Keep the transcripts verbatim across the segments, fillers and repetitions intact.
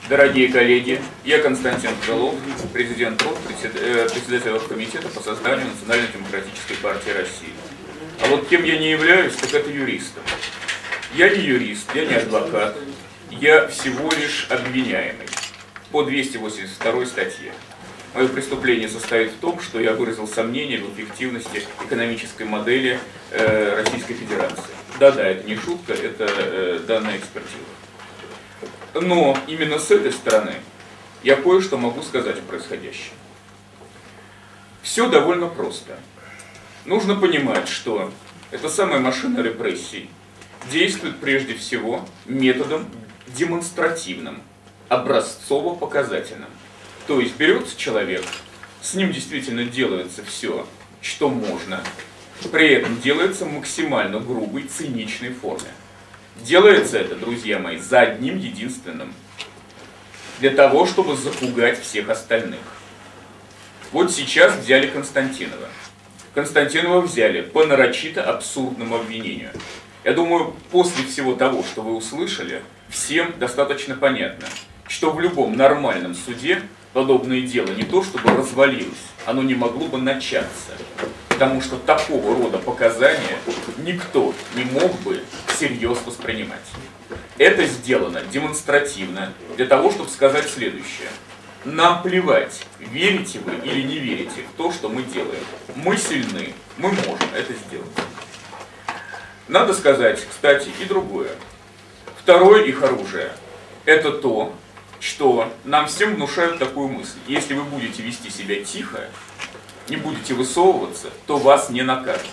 Дорогие коллеги, я Константин Крылов, президент РОК, председатель комитета по созданию Национальной демократической партии России. А вот кем я не являюсь, так это юристом. Я не юрист, я не адвокат, я всего лишь обвиняемый по двести восемьдесят второй статье. Мое преступление состоит в том, что я выразил сомнения в эффективности экономической модели э, Российской Федерации. Да-да, это не шутка, это э, данная экспертиза. Но именно с этой стороны я кое-что могу сказать о происходящем. Все довольно просто. Нужно понимать, что эта самая машина репрессий действует прежде всего методом демонстративным, образцово-показательным. То есть берется человек, с ним действительно делается все, что можно, при этом делается в максимально грубой, циничной форме. Делается это, друзья мои, за одним единственным. Для того, чтобы запугать всех остальных. Вот сейчас взяли Константинова. Константинова взяли по нарочито абсурдному обвинению. Я думаю, после всего того, что вы услышали, всем достаточно понятно, что в любом нормальном суде подобное дело не то чтобы развалилось, оно не могло бы начаться. Потому что такого рода показания никто не мог бы всерьез воспринимать. Это сделано демонстративно для того, чтобы сказать следующее. Нам плевать, верите вы или не верите в то, что мы делаем. Мы сильны, мы можем это сделать. Надо сказать, кстати, и другое. Второе их оружие – это то, что нам всем внушают такую мысль. Если вы будете вести себя тихо, не будете высовываться, то вас не накажут.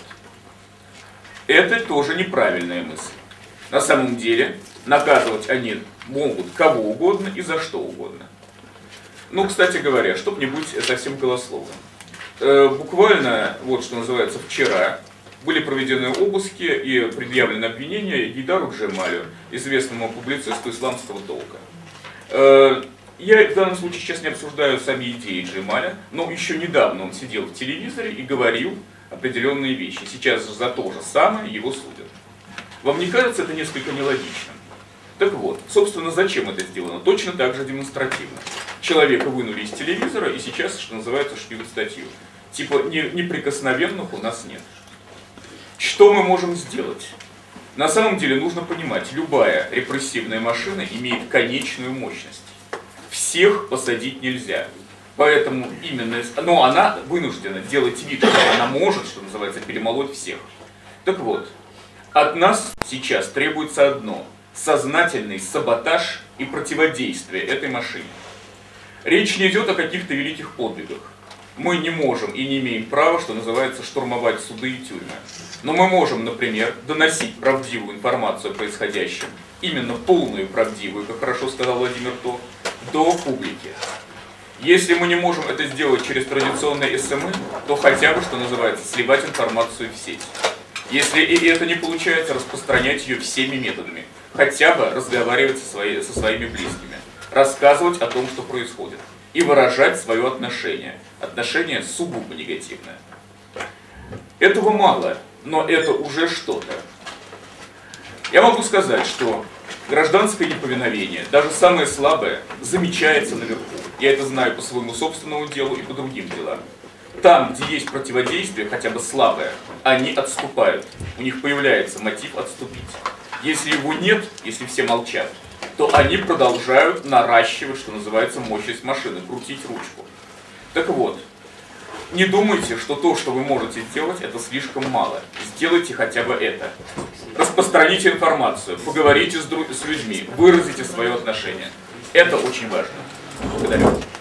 Это тоже неправильная мысль. На самом деле, наказывать они могут кого угодно и за что угодно. Ну, кстати говоря, чтобы не быть совсем голословным. Э, буквально, вот что называется, вчера были проведены обыски и предъявлены обвинения Гейдару Джемалю, известному публицисту исламского толка. Э, Я в данном случае сейчас не обсуждаю сами идеи Джемаля, но еще недавно он сидел в телевизоре и говорил определенные вещи. Сейчас же за то же самое его судят. Вам не кажется это несколько нелогичным? Так вот, собственно, зачем это сделано? Точно так же демонстративно. Человека вынули из телевизора и сейчас, что называется, шпиют статью. Типа неприкосновенных у нас нет. Что мы можем сделать? На самом деле нужно понимать, любая репрессивная машина имеет конечную мощность. Всех посадить нельзя. Поэтому именно... Но она вынуждена делать вид, что она может, что называется, перемолоть всех. Так вот, от нас сейчас требуется одно. Сознательный саботаж и противодействие этой машине. Речь не идет о каких-то великих подвигах. Мы не можем и не имеем права, что называется, штурмовать суды и тюрьмы. Но мы можем, например, доносить правдивую информацию о происходящем, именно полную правдивую, как хорошо сказал Владимир То, до публики. Если мы не можем это сделать через традиционные эс эм и, то хотя бы, что называется, сливать информацию в сеть. Если и это не получается, распространять ее всеми методами. Хотя бы разговаривать со, своей, со своими близкими. Рассказывать о том, что происходит. И выражать свое отношение. Отношение сугубо негативное. Этого мало, но это уже что-то. Я могу сказать, что гражданское неповиновение, даже самое слабое, замечается наверху. Я это знаю по своему собственному делу и по другим делам. Там, где есть противодействие, хотя бы слабое, они отступают. У них появляется мотив отступить. Если его нет, если все молчат, то они продолжают наращивать, что называется, мощность машины, крутить ручку. Так вот, не думайте, что то, что вы можете сделать, это слишком мало. Сделайте хотя бы это. Распространите информацию, поговорите с, друг... с людьми, выразите свое отношение. Это очень важно. Благодарю.